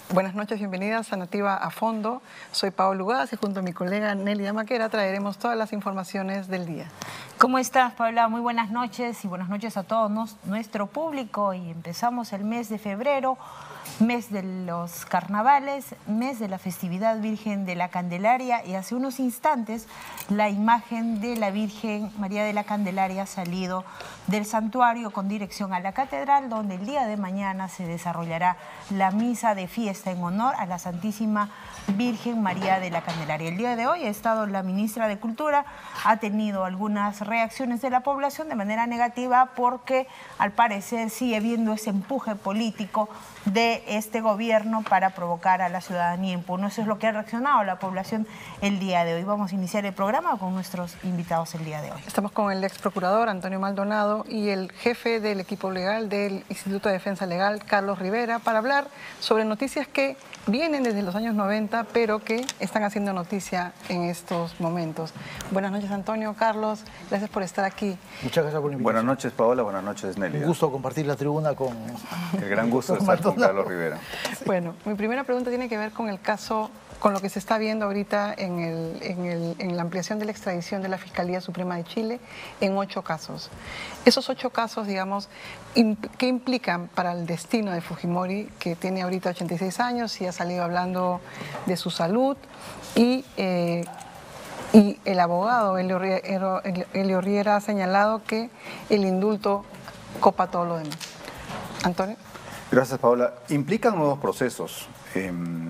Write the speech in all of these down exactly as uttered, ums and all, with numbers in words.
Buenas noches, bienvenidas a Nativa a Fondo. Soy Paola Ugadas y junto a mi colega Nelly Maquera traeremos todas las informaciones del día. ¿Cómo estás, Paola? Muy buenas noches y buenas noches a todo nos, nuestro público. Y empezamos el mes de febrero, mes de los carnavales, mes de la festividad Virgen de la Candelaria, y hace unos instantes la imagen de la Virgen María de la Candelaria ha salido del santuario con dirección a la catedral, donde el día de mañana se desarrollará la misa de fiesta en honor a la Santísima Virgen María de la Candelaria. El día de hoy ha estado la ministra de Cultura, ha tenido algunas reacciones de la población de manera negativa porque al parecer sigue habiendo ese empuje político de este gobierno para provocar a la ciudadanía en Puno. Eso es lo que ha reaccionado la población el día de hoy. Vamos a iniciar el programa con nuestros invitados el día de hoy. Estamos con el ex procurador Antonio Maldonado y el jefe del equipo legal del Instituto de Defensa Legal, Carlos Rivera, para hablar sobre noticias que vienen desde los años noventa, pero que están haciendo noticia en estos momentos. Buenas noches, Antonio, Carlos, gracias por estar aquí. Muchas gracias por la invitación. Buenas noches, Paola, buenas noches, Nelly. Un gusto compartir la tribuna con... El gran gusto de estar con Carlos Rivera. Bueno, mi primera pregunta tiene que ver con el caso, con lo que se está viendo ahorita en, el, en, el, en la ampliación de la extradición de la Fiscalía Suprema de Chile en ocho casos. Esos ocho casos, digamos, ¿qué implican para el destino de Fujimori, que tiene ahorita ochenta y seis años y ha salido hablando de su salud? Y, eh, y el abogado Elio Riera, Elio Riera ha señalado que el indulto copa todo lo demás. Antonio. Gracias, Paola. Implican nuevos procesos. Eh,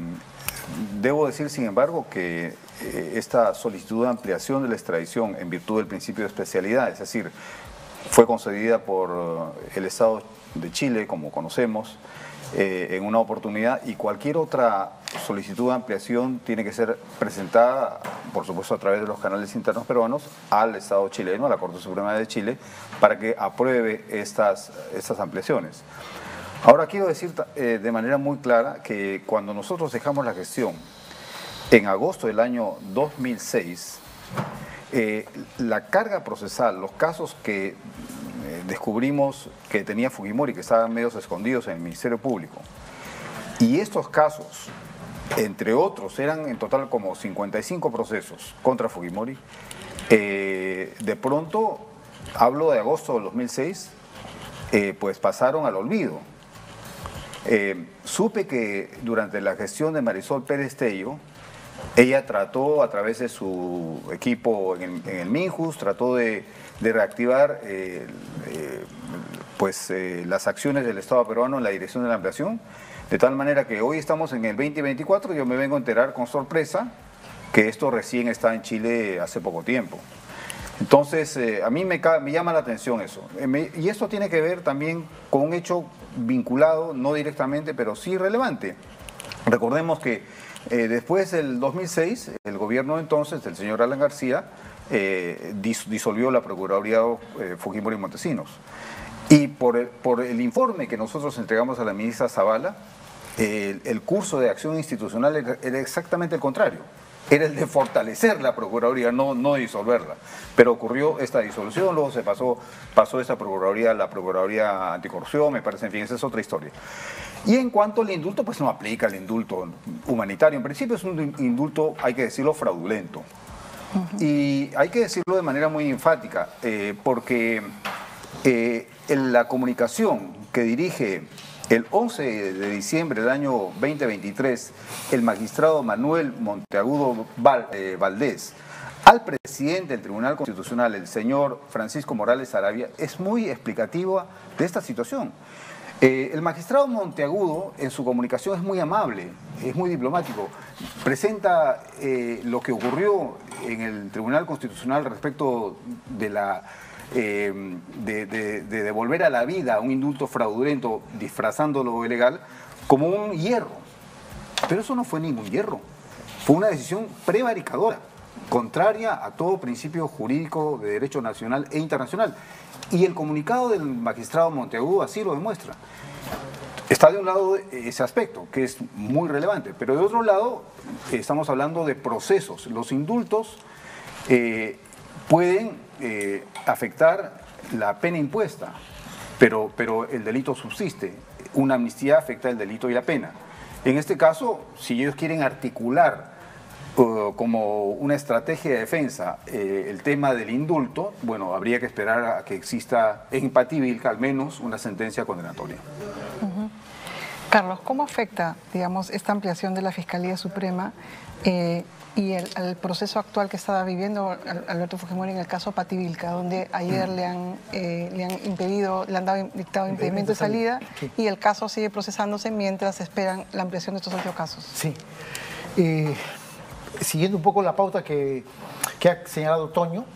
debo decir, sin embargo, que eh, esta solicitud de ampliación de la extradición en virtud del principio de especialidad, es decir, fue concedida por el Estado de Chile, como conocemos, eh, en una oportunidad, y cualquier otra solicitud de ampliación tiene que ser presentada, por supuesto, a través de los canales internos peruanos, al Estado chileno, a la Corte Suprema de Chile, para que apruebe estas, estas ampliaciones. Ahora quiero decir eh, de manera muy clara que cuando nosotros dejamos la gestión en agosto del año dos mil seis, eh, la carga procesal, los casos que eh, descubrimos que tenía Fujimori, que estaban medios escondidos en el Ministerio Público, y estos casos, entre otros, eran en total como cincuenta y cinco procesos contra Fujimori, eh, de pronto, hablo de agosto del dos mil seis, eh, pues pasaron al olvido. Eh, supe que durante la gestión de Marisol Pérez Tello, ella trató a través de su equipo en el, en el Minjus, trató de, de reactivar eh, eh, pues, eh, las acciones del Estado peruano en la dirección de la ampliación, de tal manera que hoy estamos en el veinte veinticuatro y yo me vengo a enterar con sorpresa que esto recién está en Chile hace poco tiempo. Entonces, eh, a mí me, me llama la atención eso. Eh, me, y esto tiene que ver también con un hecho vinculado, no directamente, pero sí relevante. Recordemos que eh, después del dos mil seis, el gobierno entonces del señor Alan García eh, dis, disolvió la Procuraduría eh, Fujimori Montesinos. Y por el, por el informe que nosotros entregamos a la ministra Zavala, eh, el, el curso de acción institucional era, era exactamente el contrario. Era el de fortalecer la Procuraduría, no, no disolverla. Pero ocurrió esta disolución, luego se pasó, pasó esta Procuraduría a la Procuraduría Anticorrupción, me parece, en fin, esa es otra historia. Y en cuanto al indulto, pues no aplica el indulto humanitario. En principio es un indulto, hay que decirlo, fraudulento. Uh-huh. Y hay que decirlo de manera muy enfática, eh, porque eh, en la comunicación que dirige el once de diciembre del año veinte veintitrés, el magistrado Manuel Monteagudo Val, eh, Valdés al presidente del Tribunal Constitucional, el señor Francisco Morales Arabia, es muy explicativa de esta situación. Eh, el magistrado Monteagudo en su comunicación es muy amable, es muy diplomático, presenta eh, lo que ocurrió en el Tribunal Constitucional respecto de la... Eh, de, de, de devolver a la vida un indulto fraudulento disfrazándolo de legal como un hierro. Pero eso no fue ningún hierro, fue una decisión prevaricadora, contraria a todo principio jurídico de derecho nacional e internacional. Y el comunicado del magistrado Monteagudo así lo demuestra. Está de un lado ese aspecto, que es muy relevante, pero de otro lado estamos hablando de procesos. Los indultos eh, pueden eh, afectar la pena impuesta, pero, pero el delito subsiste. Una amnistía afecta el delito y la pena. En este caso, si ellos quieren articular uh, como una estrategia de defensa eh, el tema del indulto, bueno, habría que esperar a que exista en Pativilca al menos una sentencia condenatoria. Uh-huh. Carlos, ¿cómo afecta, digamos, esta ampliación de la Fiscalía Suprema eh, y el, el proceso actual que estaba viviendo Alberto Fujimori en el caso Pativilca, donde ayer le han, eh, le han impedido, le han dado, dictado impedimento de salida, sí, y el caso sigue procesándose mientras esperan la ampliación de estos ocho casos? Sí. Eh, siguiendo un poco la pauta que, que ha señalado Toño,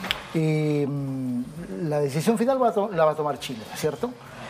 eh, la decisión final va a la va a tomar Chile, ¿cierto?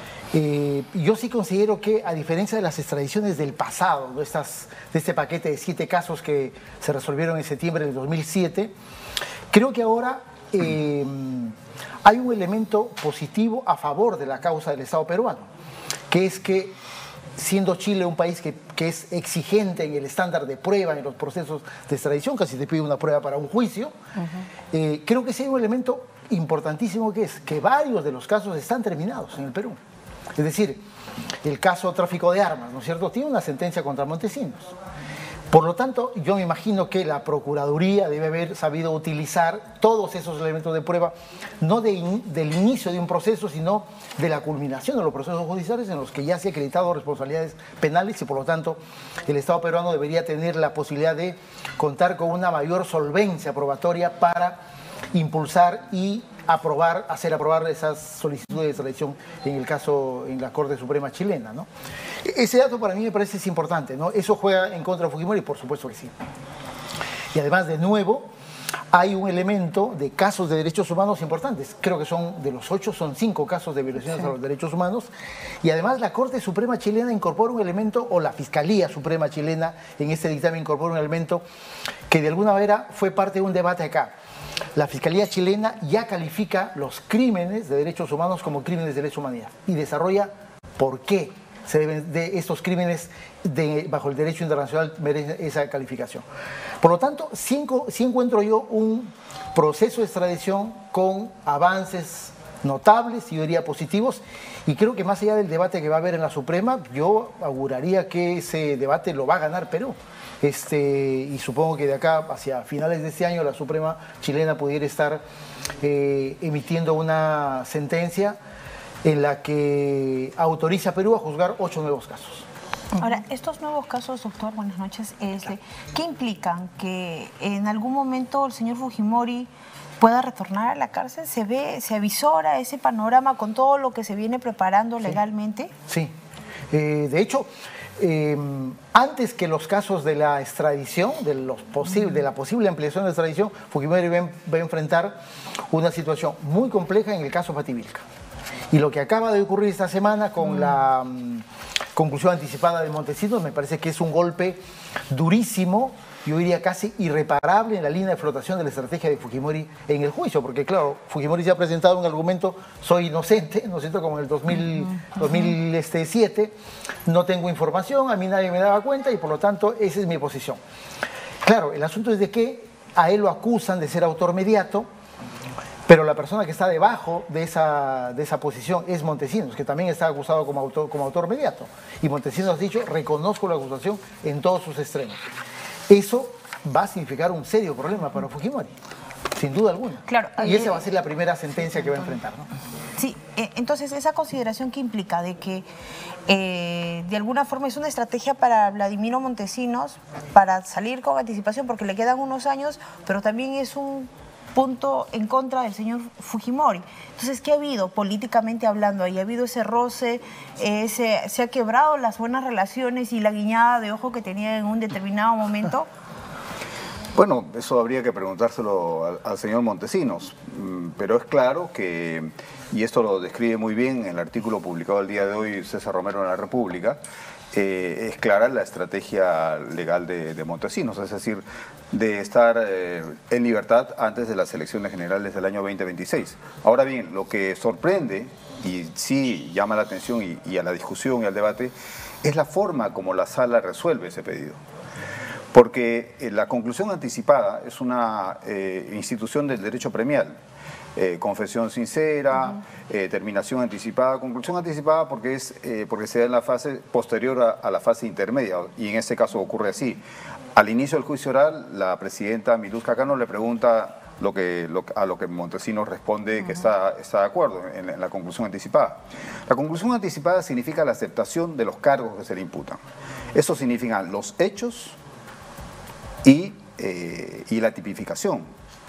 Eh, yo sí considero que, a diferencia de las extradiciones del pasado, de, estas, de este paquete de siete casos que se resolvieron en septiembre del dos mil siete, creo que ahora eh, hay un elemento positivo a favor de la causa del Estado peruano, que es que, siendo Chile un país que, que es exigente en el estándar de prueba en los procesos de extradición, casi te pide una prueba para un juicio, uh-huh. eh, creo que sí hay un elemento importantísimo, que es que varios de los casos están terminados en el Perú. Es decir, el caso tráfico de armas, ¿no es cierto?, tiene una sentencia contra Montesinos. Por lo tanto, yo me imagino que la Procuraduría debe haber sabido utilizar todos esos elementos de prueba, no de in, del inicio de un proceso, sino de la culminación de los procesos judiciales en los que ya se ha acreditado responsabilidades penales, y por lo tanto el Estado peruano debería tener la posibilidad de contar con una mayor solvencia probatoria para impulsar y aprobar, hacer aprobar esas solicitudes de extradición en el caso, en la Corte Suprema chilena, ¿no? Ese dato para mí me parece es importante, ¿no? Eso juega en contra de Fujimori, por supuesto que sí. Y además, de nuevo, hay un elemento de casos de derechos humanos importantes. Creo que son, de los ocho, son cinco casos de violaciones sí. a los derechos humanos. Y además la Corte Suprema chilena incorpora un elemento, o la Fiscalía Suprema chilena en este dictamen incorpora un elemento que de alguna manera fue parte de un debate acá. La Fiscalía chilena ya califica los crímenes de derechos humanos como crímenes de lesa humanidad y desarrolla por qué se deben de estos crímenes de, bajo el derecho internacional merecen esa calificación. Por lo tanto, sí, sí encuentro yo un proceso de extradición con avances notables y yo diría positivos, y creo que más allá del debate que va a haber en la Suprema, yo auguraría que ese debate lo va a ganar Perú. Este, y supongo que de acá hacia finales de este año la Suprema chilena pudiera estar eh, emitiendo una sentencia en la que autoriza a Perú a juzgar ocho nuevos casos. Ahora, estos nuevos casos, doctor, buenas noches, este, ¿qué implican? ¿Que en algún momento el señor Fujimori pueda retornar a la cárcel? ¿Se ve, se avisora ese panorama con todo lo que se viene preparando sí. legalmente? Sí, eh, de hecho, eh, antes que los casos de la extradición, de, los posible, de la posible ampliación de extradición, Fujimori va, va a enfrentar una situación muy compleja en el caso Pativilca. Y lo que acaba de ocurrir esta semana con mm. la um, conclusión anticipada de Montesinos me parece que es un golpe durísimo, yo diría casi irreparable en la línea de flotación de la estrategia de Fujimori en el juicio, porque claro, Fujimori se ha presentado un argumento, soy inocente, ¿no es cierto?, como en el dos mil, dos mil siete, no tengo información, a mí nadie me daba cuenta y por lo tanto esa es mi posición. Claro, el asunto es de que a él lo acusan de ser autor mediato, pero la persona que está debajo de esa, de esa posición es Montesinos, que también está acusado como autor, como autor mediato. Y Montesinos ha dicho, reconozco la acusación en todos sus extremos. Eso va a significar un serio problema para Fujimori, sin duda alguna. Claro, y esa va a ser la primera sentencia que va a enfrentar, ¿no? Sí, entonces esa consideración que implica de que eh, de alguna forma es una estrategia para Vladimiro Montesinos para salir con anticipación porque le quedan unos años, pero también es un punto en contra del señor Fujimori. Entonces, ¿qué ha habido políticamente hablando ahí? ¿Ha habido ese roce? Eh, se, ¿Se ha quebrado las buenas relaciones y la guiñada de ojo que tenía en un determinado momento? Bueno, eso habría que preguntárselo al, al señor Montesinos, pero es claro que, y esto lo describe muy bien en el artículo publicado el día de hoy César Romero en La República, Eh, es clara la estrategia legal de, de Montesinos, es decir, de estar eh, en libertad antes de las elecciones generales del año veinte veintiséis. Ahora bien, lo que sorprende y sí llama la atención y, y a la discusión y al debate es la forma como la sala resuelve ese pedido. Porque eh, la conclusión anticipada es una eh, institución del derecho premial eh, confesión sincera, uh-huh. eh, terminación anticipada, conclusión anticipada porque, es, eh, porque se da en la fase posterior a, a la fase intermedia, y en este caso ocurre así. Al inicio del juicio oral, la presidenta Miluzca Cano le pregunta lo que, lo, a lo que Montesinos responde uh-huh. que está, está de acuerdo en, en la conclusión anticipada. La conclusión anticipada significa la aceptación de los cargos que se le imputan. Eso significa los hechos y, eh, y la tipificación.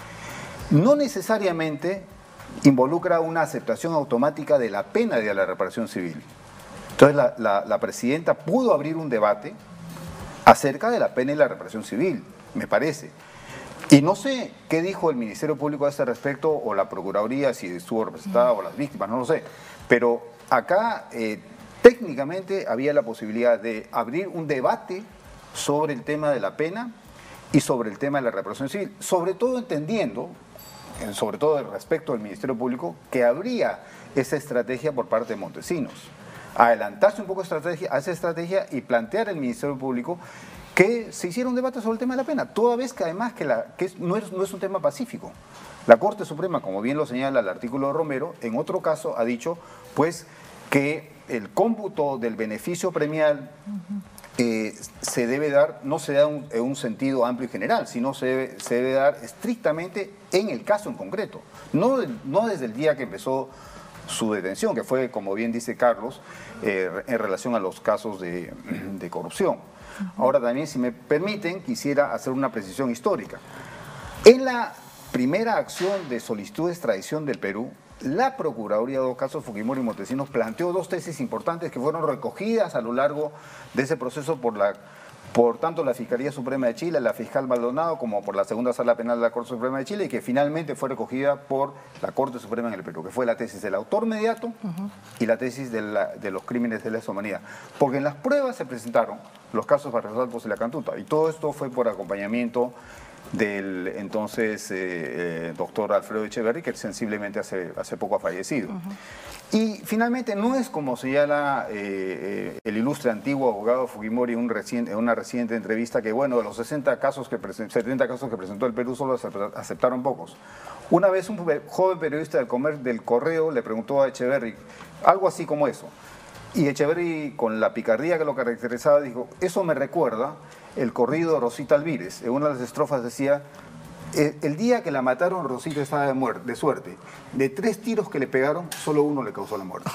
No necesariamente involucra una aceptación automática de la pena de la reparación civil. Entonces la, la, la presidenta pudo abrir un debate acerca de la pena y la reparación civil, me parece. Y no sé qué dijo el Ministerio Público a este respecto, o la Procuraduría, si estuvo representada, o las víctimas, no lo sé. Pero acá eh, técnicamente había la posibilidad de abrir un debate sobre el tema de la pena y sobre el tema de la reparación civil, sobre todo entendiendo, sobre todo respecto del Ministerio Público, que habría esa estrategia por parte de Montesinos. Adelantarse un poco a, estrategia, a esa estrategia y plantear al Ministerio Público que se hiciera un debate sobre el tema de la pena, toda vez que además que, la, que es, no, es, no es un tema pacífico. La Corte Suprema, como bien lo señala el artículo de Romero, en otro caso ha dicho pues que el cómputo del beneficio premial eh, se debe dar, no se da un, en un sentido amplio y general, sino se debe, se debe dar estrictamente en el caso en concreto, no, no desde el día que empezó su detención, que fue, como bien dice Carlos, eh, en relación a los casos de, de corrupción. Ahora también, si me permiten, quisiera hacer una precisión histórica. En la primera acción de solicitud de extradición del Perú, la Procuraduría de los casos Fujimori y Montesinos planteó dos tesis importantes que fueron recogidas a lo largo de ese proceso por, la, por tanto la Fiscalía Suprema de Chile, la fiscal Maldonado, como por la Segunda Sala Penal de la Corte Suprema de Chile, y que finalmente fue recogida por la Corte Suprema en el Perú, que fue la tesis del autor mediato uh-huh. y la tesis de, la, de los crímenes de lesa humanidad. Porque en las pruebas se presentaron los casos Barrios y La Cantuta, y todo esto fue por acompañamiento del entonces eh, eh, doctor Alfredo Echeverri, que sensiblemente hace, hace poco ha fallecido. Uh-huh. Y finalmente no es como señala eh, eh, el ilustre antiguo abogado Fujimori en, un reciente, en una reciente entrevista, que bueno, de los sesenta casos que setenta casos que presentó el Perú, solo aceptaron pocos. Una vez un joven periodista del, comer, del Correo le preguntó a Echeverri algo así como eso. Y Echeverri, con la picardía que lo caracterizaba, dijo: eso me recuerda el corrido de Rosita Alvírez. En una de las estrofas decía: el día que la mataron, Rosita estaba de, muerte, de suerte. De tres tiros que le pegaron, solo uno le causó la muerte.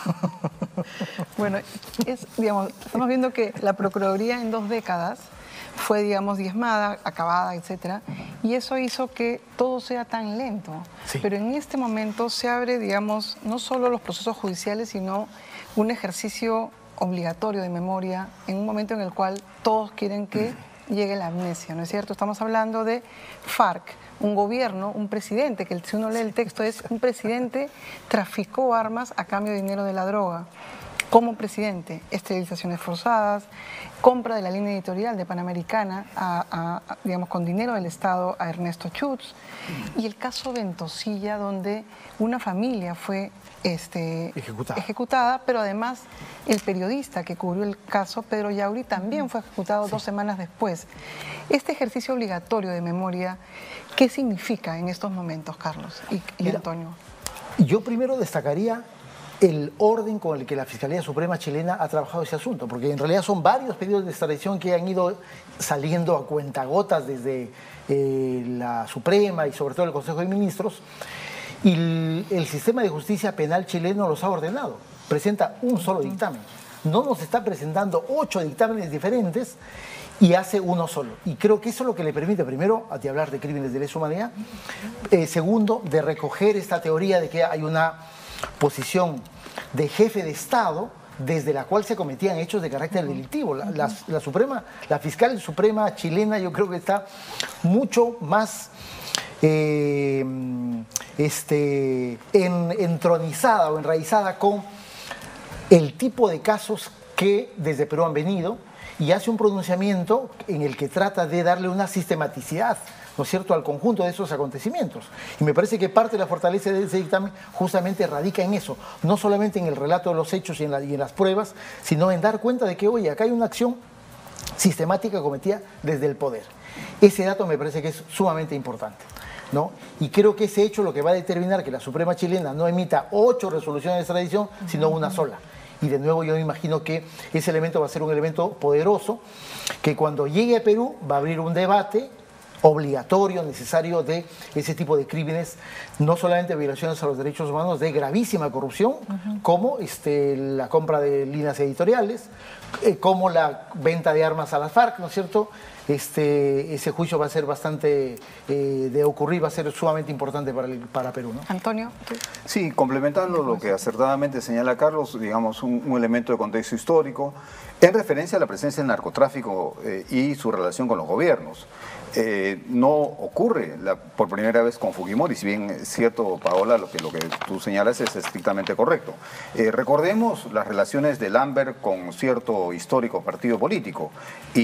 Bueno, es, digamos, estamos viendo que la Procuraduría en dos décadas fue, digamos, diezmada, acabada, etcétera, y eso hizo que todo sea tan lento. Sí. Pero en este momento se abre, digamos, no solo los procesos judiciales, sino un ejercicio obligatorio de memoria en un momento en el cual todos quieren que llegue la amnesia, ¿no es cierto? Estamos hablando de FARC, un gobierno, un presidente, que si uno lee el texto es un presidente traficó armas a cambio de dinero de la droga. Como presidente, esterilizaciones forzadas, compra de la línea editorial de Panamericana, a, a, a, digamos, con dinero del Estado a Ernesto Chutz, y el caso Ventosilla, donde una familia fue este, ejecutada. ejecutada, pero además el periodista que cubrió el caso, Pedro Yauri, también fue ejecutado sí. dos semanas después. Este ejercicio obligatorio de memoria, ¿qué significa en estos momentos, Carlos y, y Mira, Antonio? Yo primero destacaría el orden con el que la Fiscalía Suprema chilena ha trabajado ese asunto, porque en realidad son varios pedidos de extradición que han ido saliendo a cuentagotas desde eh, la Suprema y sobre todo el Consejo de Ministros, y el, el sistema de justicia penal chileno los ha ordenado, presenta un solo dictamen, no nos está presentando ocho dictámenes diferentes y hace uno solo. Y creo que eso es lo que le permite, primero, a ti hablar de crímenes de lesa humanidad, eh, segundo, de recoger esta teoría de que hay una posición de jefe de Estado desde la cual se cometían hechos de carácter delictivo. La, la, la, Suprema, la fiscal suprema chilena yo creo que está mucho más eh, este, en, entronizada o enraizada con el tipo de casos que desde Perú han venido, y hace un pronunciamiento en el que trata de darle una sistematicidad, ¿no es cierto?, al conjunto de esos acontecimientos. Y me parece que parte de la fortaleza de ese dictamen justamente radica en eso, no solamente en el relato de los hechos y en, la, y en las pruebas, sino en dar cuenta de que, oye, acá hay una acción sistemática cometida desde el poder. Ese dato me parece que es sumamente importante. ¿no? Y creo que ese hecho lo que va a determinar que la Suprema chilena no emita ocho resoluciones de extradición, sino una sola. Y de nuevo yo me imagino que ese elemento va a ser un elemento poderoso, que cuando llegue a Perú va a abrir un debate obligatorio, necesario de ese tipo de crímenes, no solamente violaciones a los derechos humanos, de gravísima corrupción, uh-huh. como este, la compra de líneas editoriales, eh, como la venta de armas a las FARC, ¿no es cierto? Este, ese juicio va a ser bastante, eh, de ocurrir, va a ser sumamente importante para, el, para Perú, ¿no? Antonio. ¿Tú? Sí, complementando lo que acertadamente señala Carlos, digamos, un, un elemento de contexto histórico, en referencia a la presencia del narcotráfico eh, y su relación con los gobiernos. Eh, no ocurre la, por primera vez con Fujimori, si bien es cierto, Paola, lo que, lo que tú señalas es estrictamente correcto. Eh, recordemos las relaciones de Lambert con cierto histórico partido político y,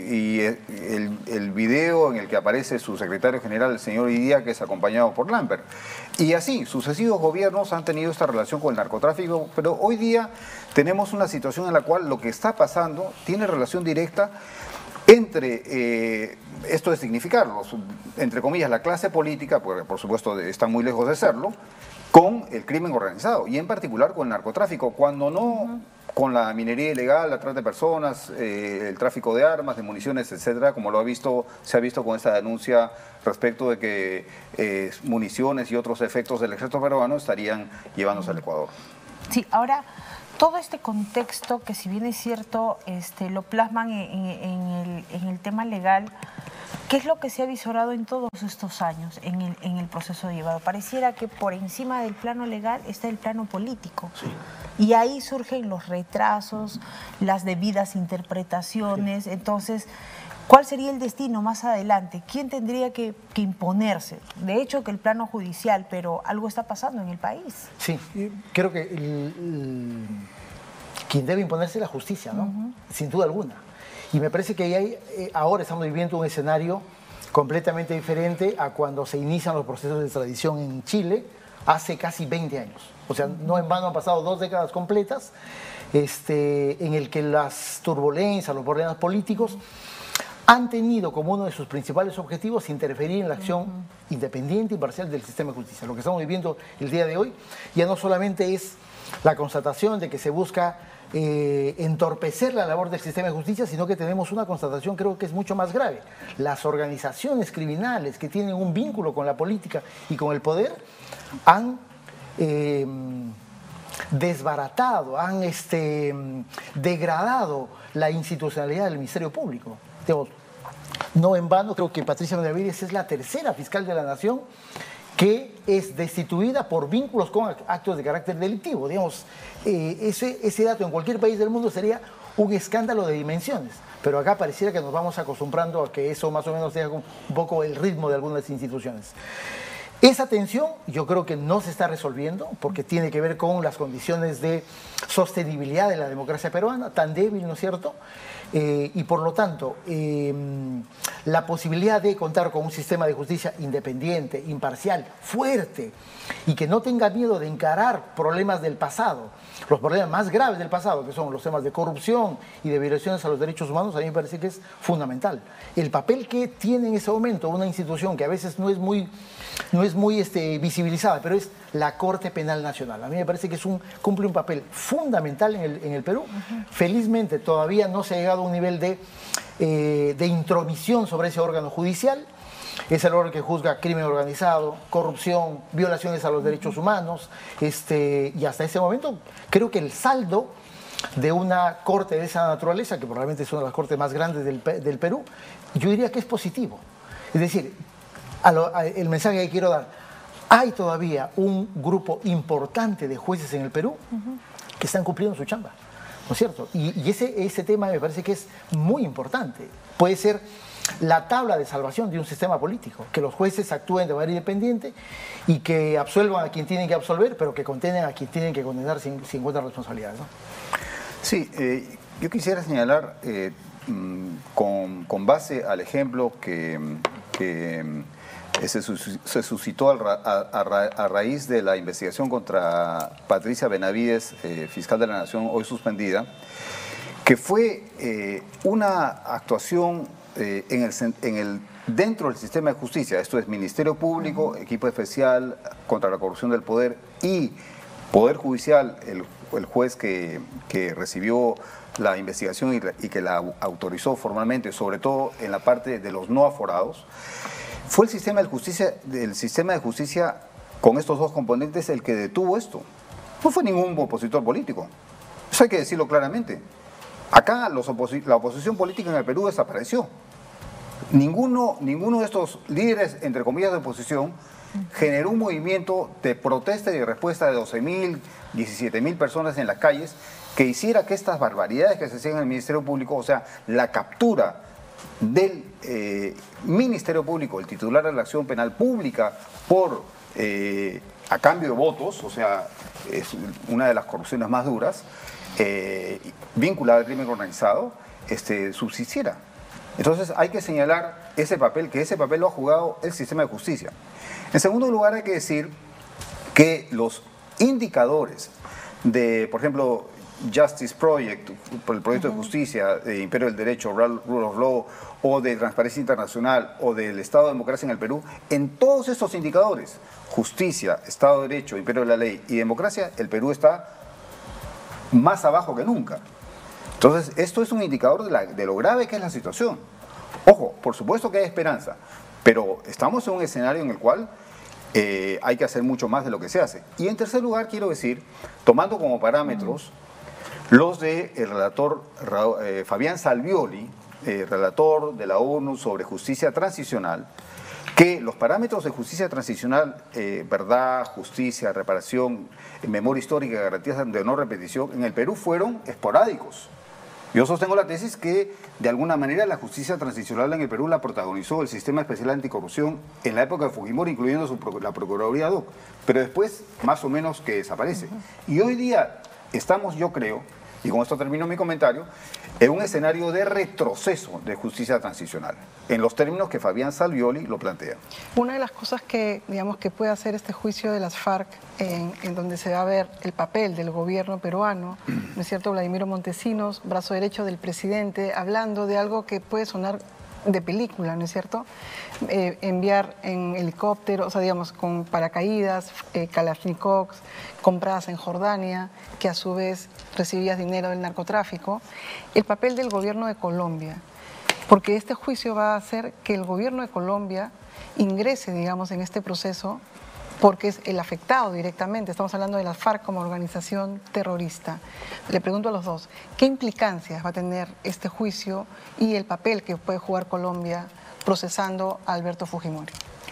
y el, el video en el que aparece su secretario general, el señor Idiáquez, acompañado por Lambert. Y así, sucesivos gobiernos han tenido esta relación con el narcotráfico, pero hoy día tenemos una situación en la cual lo que está pasando tiene relación directa entre, eh, esto de significarlo, entre comillas, la clase política, porque por supuesto está muy lejos de serlo, con el crimen organizado y en particular con el narcotráfico, cuando no uh-huh. con la minería ilegal, la trata de personas, eh, el tráfico de armas, de municiones, etcétera, como lo ha visto, se ha visto con esta denuncia respecto de que eh, municiones y otros efectos del ejército peruano estarían llevándose al Ecuador. Sí, ahora, todo este contexto, que si bien es cierto, este, lo plasman en, en, el, en el tema legal, ¿qué es lo que se ha visorado en todos estos años en el, en el proceso de llevado? Pareciera que por encima del plano legal está el plano político. Sí. Y ahí surgen los retrasos, las debidas interpretaciones. Sí. Entonces, ¿cuál sería el destino más adelante? ¿Quién tendría que, que imponerse? De hecho, que el plano judicial, pero algo está pasando en el país. Sí, creo que el, el, quien debe imponerse es la justicia, ¿no? Uh-huh. Sin duda alguna. Y me parece que hay, eh, ahora estamos viviendo un escenario completamente diferente a cuando se inician los procesos de extradición en Chile hace casi veinte años. O sea, no en vano han pasado dos décadas completas este, en el que las turbulencias, los problemas políticos han tenido como uno de sus principales objetivos interferir en la acción uh-huh. independiente y parcial del sistema de justicia. Lo que estamos viviendo el día de hoy ya no solamente es la constatación de que se busca eh, entorpecer la labor del sistema de justicia, sino que tenemos una constatación creo que es mucho más grave. Las organizaciones criminales que tienen un vínculo con la política y con el poder han eh, desbaratado, han este, degradado la institucionalidad del Ministerio Público. Digamos, no en vano, creo que Patricia Benavides es la tercera fiscal de la Nación que es destituida por vínculos con actos de carácter delictivo. Digamos, eh, ese, ese dato en cualquier país del mundo sería un escándalo de dimensiones, pero acá pareciera que nos vamos acostumbrando a que eso más o menos sea un poco el ritmo de algunas instituciones. Esa tensión yo creo que no se está resolviendo porque tiene que ver con las condiciones de sostenibilidad de la democracia peruana, tan débil, ¿no es cierto? Eh, y por lo tanto, eh, la posibilidad de contar con un sistema de justicia independiente, imparcial, fuerte y que no tenga miedo de encarar problemas del pasado, los problemas más graves del pasado, que son los temas de corrupción y de violaciones a los derechos humanos, a mí me parece que es fundamental. El papel que tiene en ese momento una institución que a veces no es muy, no es muy este, visibilizada, pero es la Corte Penal Nacional. A mí me parece que es un, cumple un papel fundamental en el, en el Perú. Uh-huh. Felizmente todavía no se ha llegado a un nivel de, eh, de intromisión sobre ese órgano judicial. Es el órgano que juzga crimen organizado, corrupción, violaciones a los derechos humanos, este, y hasta ese momento creo que el saldo de una corte de esa naturaleza, que probablemente es una de las cortes más grandes del, del Perú, yo diría que es positivo. Es decir, a lo, a el mensaje que quiero dar, hay todavía un grupo importante de jueces en el Perú uh-huh. que están cumpliendo su chamba, ¿no es cierto? Y, y ese, ese tema me parece que es muy importante. Puede ser la tabla de salvación de un sistema político, que los jueces actúen de manera independiente y que absuelvan a quien tienen que absolver, pero que condenen a quien tienen que condenar sin, sin encuentran responsabilidades, ¿no? Sí, eh, yo quisiera señalar, eh, con, con base al ejemplo que, que se, se suscitó a, a, a raíz de la investigación contra Patricia Benavides, eh, fiscal de la Nación, hoy suspendida, que fue eh, una actuación Eh, en, el, en el dentro del sistema de justicia, esto es Ministerio Público, equipo especial contra la corrupción del poder y Poder Judicial, el, el juez que, que recibió la investigación y, y que la autorizó formalmente, sobre todo en la parte de los no aforados, fue el sistema de justicia, el sistema de justicia con estos dos componentes el que detuvo esto. No fue ningún opositor político. Eso hay que decirlo claramente. Acá los oposi- la oposición política en el Perú desapareció. Ninguno, ninguno de estos líderes, entre comillas, de oposición, generó un movimiento de protesta y de respuesta de doce mil, diecisiete mil personas en las calles que hiciera que estas barbaridades que se hacían en el Ministerio Público, o sea, la captura del eh, Ministerio Público, el titular de la acción penal pública, por eh, a cambio de votos, o sea, es una de las corrupciones más duras, eh, vinculada al crimen organizado, este, subsistiera. Entonces hay que señalar ese papel, que ese papel lo ha jugado el sistema de justicia. En segundo lugar, hay que decir que los indicadores de, por ejemplo, Justice Project, por el proyecto uh-huh. de justicia, de Imperio del Derecho, Rule of Law, o de Transparencia Internacional, o del Estado de Democracia en el Perú, en todos estos indicadores, justicia, Estado de Derecho, Imperio de la Ley y democracia, el Perú está más abajo que nunca. Entonces, esto es un indicador de, la, de lo grave que es la situación. Ojo, por supuesto que hay esperanza, pero estamos en un escenario en el cual eh, hay que hacer mucho más de lo que se hace. Y en tercer lugar, quiero decir, tomando como parámetros los del de relator eh, Fabián Salvioli, eh, relator de la ONU sobre justicia transicional, que los parámetros de justicia transicional, eh, verdad, justicia, reparación, memoria histórica y garantías de no repetición, en el Perú fueron esporádicos. Yo sostengo la tesis que, de alguna manera, la justicia transicional en el Perú la protagonizó el Sistema Especial Anticorrupción en la época de Fujimori, incluyendo su, la Procuraduría ad hoc, pero después, más o menos, que desaparece. Y hoy día estamos, yo creo, y con esto termino mi comentario, en un escenario de retroceso de justicia transicional, en los términos que Fabián Salvioli lo plantea. Una de las cosas que, digamos, que puede hacer este juicio de las FARC, en, en donde se va a ver el papel del gobierno peruano, ¿no es cierto? Vladimiro Montesinos, brazo derecho del presidente, hablando de algo que puede sonar de película, ¿no es cierto? Eh, enviar en helicóptero, o sea, digamos, con paracaídas, eh, Kalashnikovs, compradas en Jordania, que a su vez recibías dinero del narcotráfico. El papel del gobierno de Colombia, porque este juicio va a hacer que el gobierno de Colombia ingrese, digamos, en este proceso, porque es el afectado directamente. Estamos hablando de la FARC como organización terrorista. Le pregunto a los dos, ¿qué implicancias va a tener este juicio y el papel que puede jugar Colombia procesando a Alberto Fujimori?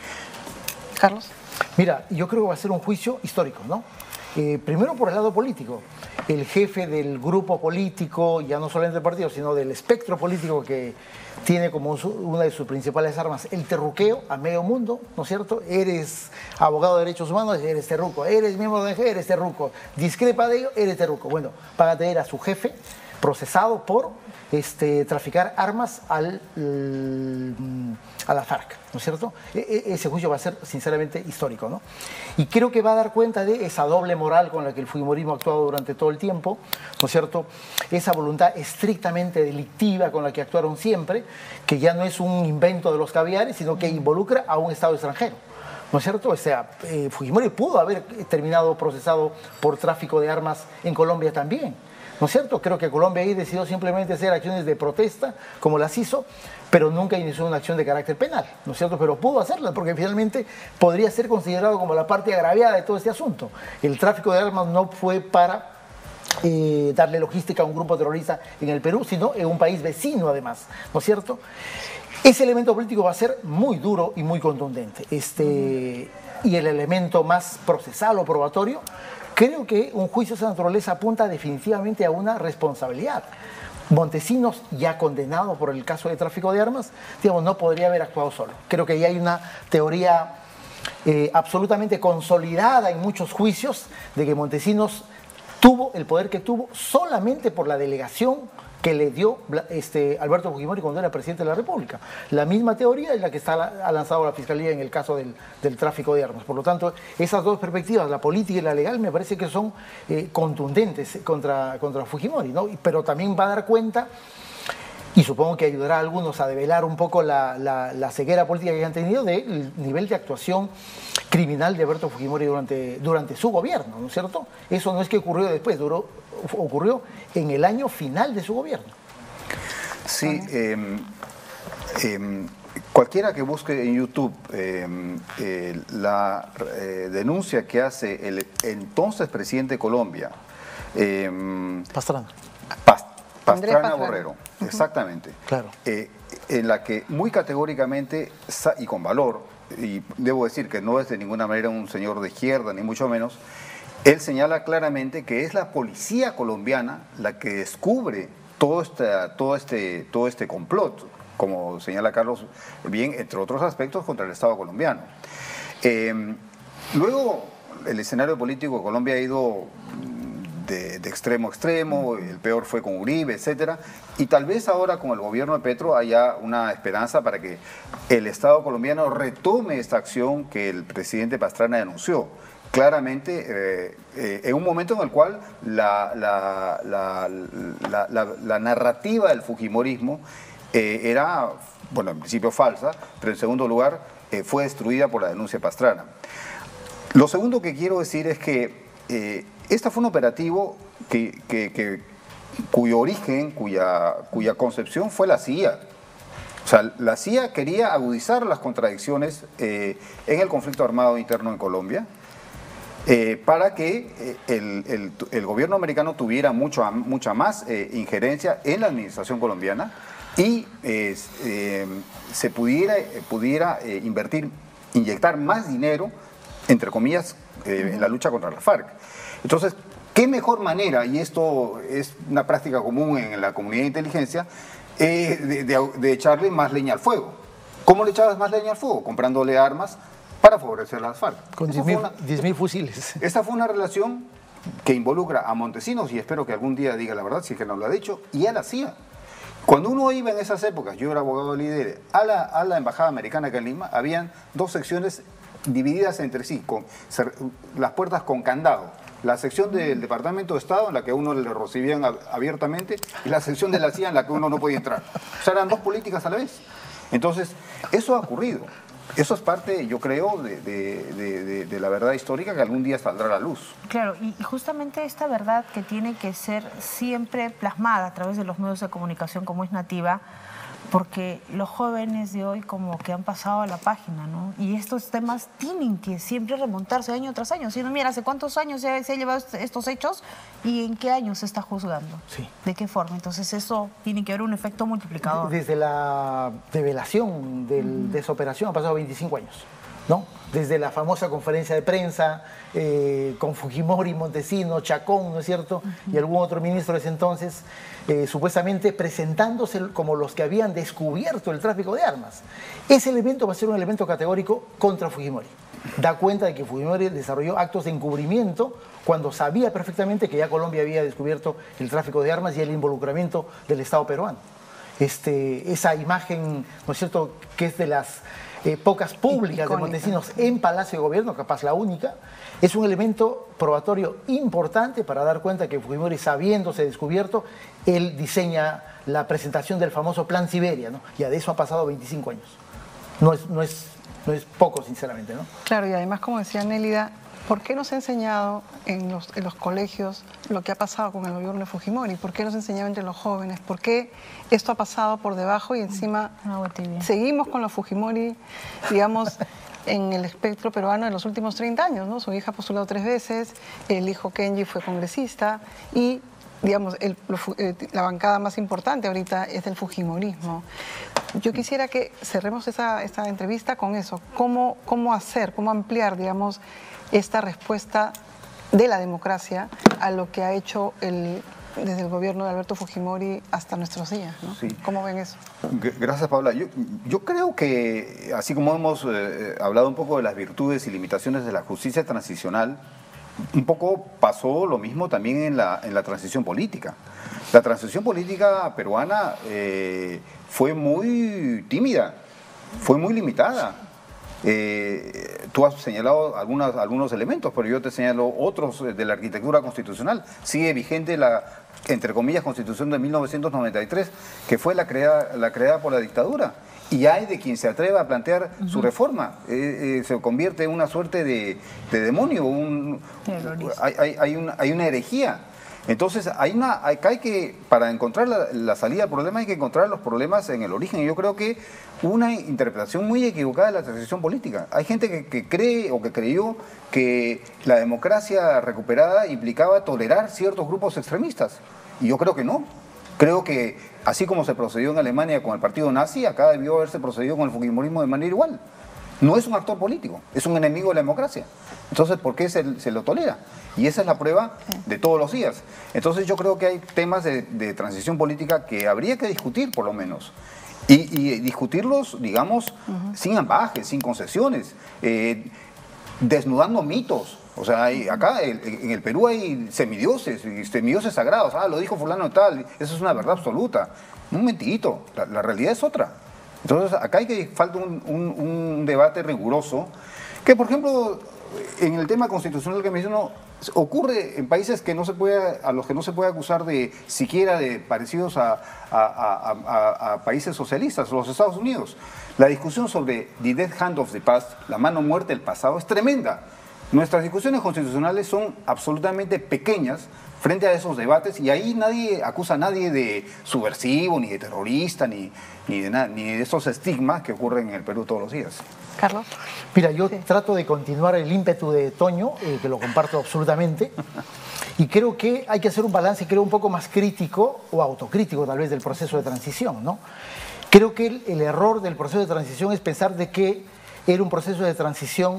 Carlos. Mira, yo creo que va a ser un juicio histórico, ¿no? Eh, primero por el lado político. El jefe del grupo político, ya no solamente del partido, sino del espectro político que tiene como su, una de sus principales armas el terruqueo a medio mundo, ¿no es cierto? Eres abogado de derechos humanos, eres terruco. Eres miembro de O N G, eres terruco. Discrepa de ello, eres terruco. Bueno, van a tener a su jefe procesado por este, traficar armas al, a la FARC, ¿no es cierto? E ese juicio va a ser sinceramente histórico, ¿no? Y creo que va a dar cuenta de esa doble moral con la que el fujimorismo ha actuado durante todo el tiempo, ¿no es cierto? Esa voluntad estrictamente delictiva con la que actuaron siempre, que ya no es un invento de los caviares, sino que involucra a un Estado extranjero, ¿no es cierto? O sea, eh, Fujimori pudo haber terminado procesado por tráfico de armas en Colombia también, ¿no es cierto? Creo que Colombia ahí decidió simplemente hacer acciones de protesta, como las hizo, pero nunca inició una acción de carácter penal, ¿no es cierto? Pero pudo hacerla, porque finalmente podría ser considerado como la parte agraviada de todo este asunto. El tráfico de armas no fue para eh, darle logística a un grupo terrorista en el Perú, sino en un país vecino además, ¿no es cierto? Ese elemento político va a ser muy duro y muy contundente. Este, y el elemento más procesal o probatorio, creo que un juicio de esa naturaleza apunta definitivamente a una responsabilidad. Montesinos, ya condenado por el caso de tráfico de armas, digamos, no podría haber actuado solo. Creo que ya hay una teoría eh, absolutamente consolidada en muchos juicios de que Montesinos tuvo el poder que tuvo solamente por la delegación que le dio este, Alberto Fujimori cuando era presidente de la República. La misma teoría es la que está, ha lanzado la Fiscalía en el caso del, del tráfico de armas. Por lo tanto, esas dos perspectivas, la política y la legal, me parece que son eh, contundentes contra, contra Fujimori, ¿no? Pero también va a dar cuenta y supongo que ayudará a algunos a develar un poco la, la, la ceguera política que han tenido del nivel de actuación criminal de Alberto Fujimori durante, durante su gobierno, ¿no es cierto? Eso no es que ocurrió después, duró, ocurrió en el año final de su gobierno. Sí, eh, eh, cualquiera que busque en YouTube eh, eh, la eh, denuncia que hace el entonces presidente de Colombia, eh, Pastrana. Past Andrés Pastrana Pastrana. Borrero, uh-huh. exactamente, Claro. eh, en la que muy categóricamente y con valor, y debo decir que no es de ninguna manera un señor de izquierda, ni mucho menos, él señala claramente que es la policía colombiana la que descubre todo este, todo este, todo este complot, como señala Carlos bien, entre otros aspectos, contra el Estado colombiano. Eh, luego, el escenario político de Colombia ha ido de, de extremo a extremo, el peor fue con Uribe, etcétera, y tal vez ahora con el gobierno de Petro haya una esperanza para que el Estado colombiano retome esta acción que el presidente Pastrana denunció. Claramente, eh, eh, en un momento en el cual la, la, la, la, la, la narrativa del fujimorismo eh, era, bueno, en principio falsa, pero en segundo lugar eh, fue destruida por la denuncia Pastrana. Lo segundo que quiero decir es que eh, este fue un operativo que, que, que, cuyo origen, cuya, cuya concepción fue la C I A. O sea, la C I A quería agudizar las contradicciones eh, en el conflicto armado interno en Colombia, Eh, para que eh, el, el, el gobierno americano tuviera mucho, mucha más eh, injerencia en la administración colombiana y eh, eh, se pudiera, pudiera eh, invertir, inyectar más dinero, entre comillas, eh, en la lucha contra la FARC. Entonces, ¿qué mejor manera, y esto es una práctica común en la comunidad de inteligencia, eh, de, de, de echarle más leña al fuego? ¿Cómo le echabas más leña al fuego? Comprándole armas para favorecer a las FARC. Con diez mil fusiles. Esta fue una relación que involucra a Montesinos, y espero que algún día diga la verdad, si es que no lo ha dicho, y a la C I A. Cuando uno iba en esas épocas, yo era abogado de líder, a la, a la embajada americana acá en Lima, habían dos secciones divididas entre sí, con las puertas con candado. La sección del Departamento de Estado, en la que a uno le recibían abiertamente, y la sección de la C I A, en la que uno no podía entrar. O sea, eran dos políticas a la vez. Entonces, eso ha ocurrido. Eso es parte, yo creo, de, de, de, de la verdad histórica que algún día saldrá a la luz. Claro, y justamente esta verdad que tiene que ser siempre plasmada a través de los medios de comunicación como es nativa, porque los jóvenes de hoy como que han pasado a la página, ¿no? Y estos temas tienen que siempre remontarse año tras año. Si no, mira, ¿hace cuántos años se, se han llevado estos hechos y en qué año se está juzgando? Sí. ¿De qué forma? Entonces eso tiene que haber un efecto multiplicador. Desde la develación del, mm. de esa operación han pasado veinticinco años, ¿no? Desde la famosa conferencia de prensa eh, con Fujimori, Montesinos, Chacón, ¿no es cierto? Uh-huh. Y algún otro ministro de ese entonces, eh, supuestamente presentándose como los que habían descubierto el tráfico de armas. Ese elemento va a ser un elemento categórico contra Fujimori. Da cuenta de que Fujimori desarrolló actos de encubrimiento cuando sabía perfectamente que ya Colombia había descubierto el tráfico de armas y el involucramiento del Estado peruano. Este, esa imagen, ¿no es cierto?, que es de las eh, pocas públicas de Montesinos en Palacio de Gobierno, capaz la única, es un elemento probatorio importante para dar cuenta que Fujimori, sabiéndose descubierto, él diseña la presentación del famoso Plan Siberia, ¿no? Ya de eso ha pasado veinticinco años. No es, no es, no es poco, sinceramente, ¿no? Claro, y además, como decía Nélida, ¿por qué no se ha enseñado en los, en los colegios lo que ha pasado con el gobierno de Fujimori? ¿Por qué no se ha enseñado entre los jóvenes? ¿Por qué esto ha pasado por debajo y encima seguimos con los Fujimori, digamos, en el espectro peruano de los últimos treinta años, ¿no? Su hija ha postulado tres veces, el hijo Kenji fue congresista y, digamos, el, la bancada más importante ahorita es del Fujimorismo. Yo quisiera que cerremos esa, esta entrevista con eso. ¿Cómo, cómo hacer, cómo ampliar, digamos, esta respuesta de la democracia a lo que ha hecho el, desde el gobierno de Alberto Fujimori hasta nuestros días, ¿no? Sí. ¿Cómo ven eso? Gracias, Paula. Yo, yo creo que, así como hemos eh, hablado un poco de las virtudes y limitaciones de la justicia transicional, un poco pasó lo mismo también en la, en la transición política. La transición política peruana eh, fue muy tímida, fue muy limitada. Eh, tú has señalado algunas, algunos elementos, pero yo te señalo otros de la arquitectura constitucional. Sigue vigente la entre comillas, Constitución de mil novecientos noventa y tres, que fue la creada, la creada por la dictadura. Y hay de quien se atreva a plantear uh-huh. su reforma. Eh, eh, se convierte en una suerte de, de demonio, un, hay, hay, hay, una, hay una herejía. Entonces, hay una, hay, hay que, para encontrar la, la salida al problema, hay que encontrar los problemas en el origen. Y yo creo que una interpretación muy equivocada de la transición política. Hay gente que, que cree o que creyó que la democracia recuperada implicaba tolerar ciertos grupos extremistas. Y yo creo que no. Creo que, así como se procedió en Alemania con el partido nazi, acá debió haberse procedido con el fujimorismo de manera igual. No es un actor político, es un enemigo de la democracia. Entonces, ¿por qué se, se lo tolera? Y esa es la prueba de todos los días. Entonces, yo creo que hay temas de, de transición política que habría que discutir, por lo menos. Y, y discutirlos, digamos, uh-huh. sin ambajes, sin concesiones, eh, desnudando mitos. O sea, hay, acá el, en el Perú hay semidioses, semidioses sagrados. Ah, lo dijo fulano tal, eso es una verdad absoluta. Un mentidito, la, la realidad es otra. Entonces, acá hay que falta un, un, un debate riguroso, que por ejemplo, en el tema constitucional que menciono, ocurre en países que no se puede, a los que no se puede acusar de siquiera de parecidos a, a, a, a, a países socialistas, los Estados Unidos. La discusión sobre the dead hand of the past, la mano muerta del pasado, es tremenda. Nuestras discusiones constitucionales son absolutamente pequeñas frente a esos debates, y ahí nadie acusa a nadie de subversivo, ni de terrorista, ni, ni, de, na, ni de esos estigmas que ocurren en el Perú todos los días. Carlos. Mira, yo sí. trato de continuar el ímpetu de Toño, eh, que lo comparto absolutamente, y creo que hay que hacer un balance, creo, un poco más crítico o autocrítico tal vez del proceso de transición, ¿no? Creo que el, el error del proceso de transición es pensar de que era un proceso de transición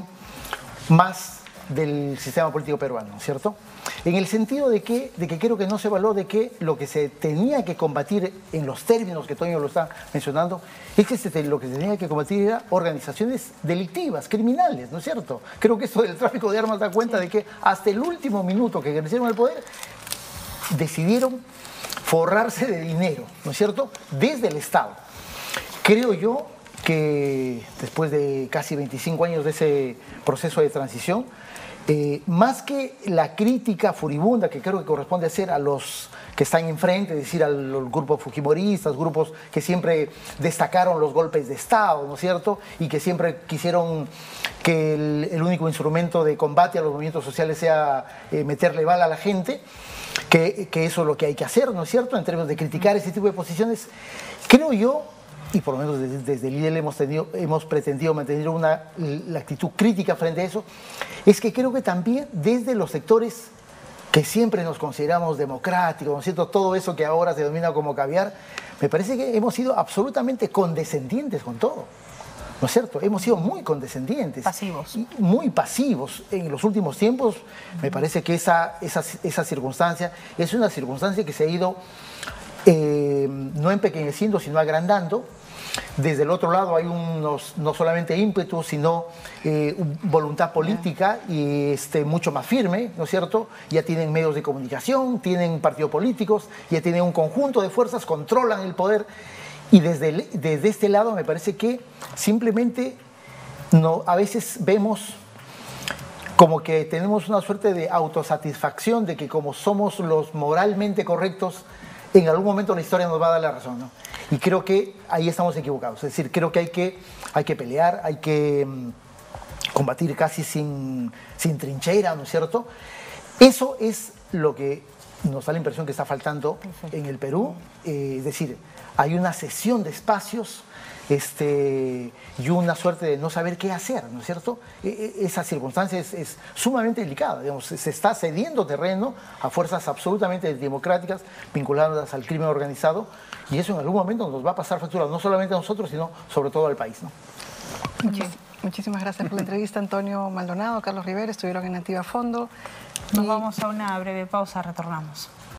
más del sistema político peruano, ¿cierto? En el sentido de que, de que creo que no se evaluó de que lo que se tenía que combatir en los términos que Toño lo está mencionando, es que se, lo que se tenía que combatir era organizaciones delictivas, criminales, ¿no es cierto? Creo que esto del tráfico de armas da cuenta de que hasta el último minuto que ejercieron el poder, decidieron forrarse de dinero, ¿no es cierto?, desde el Estado. Creo yo que después de casi veinticinco años de ese proceso de transición, Eh, más que la crítica furibunda que creo que corresponde hacer a los que están enfrente, es decir, a los grupos fujimoristas, grupos que siempre destacaron los golpes de Estado, ¿no es cierto?, y que siempre quisieron que el, el único instrumento de combate a los movimientos sociales sea eh, meterle bala a la gente, que, que eso es lo que hay que hacer, ¿no es cierto?, en términos de criticar ese tipo de posiciones. Creo yo, y por lo menos desde, desde el I D L hemos, tenido, hemos pretendido mantener una la actitud crítica frente a eso, es que creo que también desde los sectores que siempre nos consideramos democráticos, ¿no es cierto?, todo eso que ahora se denomina como caviar, me parece que hemos sido absolutamente condescendientes con todo, ¿no es cierto? Hemos sido muy condescendientes. Pasivos. Muy pasivos. En los últimos tiempos, me parece que esa, esa, esa circunstancia es una circunstancia que se ha ido eh, no empequeñeciendo, sino agrandando. Desde el otro lado hay unos, no solamente ímpetu, sino eh, voluntad política y este, mucho más firme, ¿no es cierto? Ya tienen medios de comunicación, tienen partidos políticos, ya tienen un conjunto de fuerzas, controlan el poder. Y desde, el, desde este lado me parece que simplemente no, a veces vemos como que tenemos una suerte de autosatisfacción de que como somos los moralmente correctos, en algún momento la historia nos va a dar la razón, ¿no? Y creo que ahí estamos equivocados. Es decir, creo que hay que, hay que pelear, hay que um, combatir casi sin, sin trinchera, ¿no es cierto? Eso es lo que nos da la impresión que está faltando Perfecto. En el Perú. Eh, es decir, hay una cesión de espacios este, y una suerte de no saber qué hacer, ¿no es cierto? E esa circunstancia es, es sumamente delicada, digamos, se está cediendo terreno a fuerzas absolutamente democráticas vinculadas al crimen organizado, y eso en algún momento nos va a pasar factura, no solamente a nosotros, sino sobre todo al país, ¿no? Muchis muchísimas gracias por la entrevista, Antonio Maldonado, Carlos Rivera, estuvieron en Activa Fondo. Nos y... vamos a una breve pausa, retornamos.